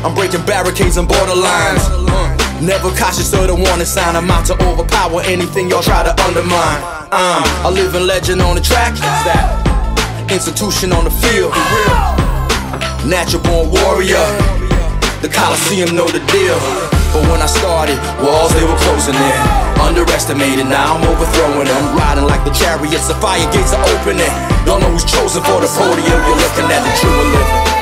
I'm breaking barricades and borderlines. Never cautious of the warning sign. I'm out to overpower anything y'all try to undermine. I'm a living legend on the track, institution on the field, natural born warrior. The Coliseum know the deal. But when I started, walls they were closing in. Underestimated, now I'm overthrowing them. Riding like the chariots, the fire gates are opening. Don't know who's chosen for the podium. You're looking at the true and living.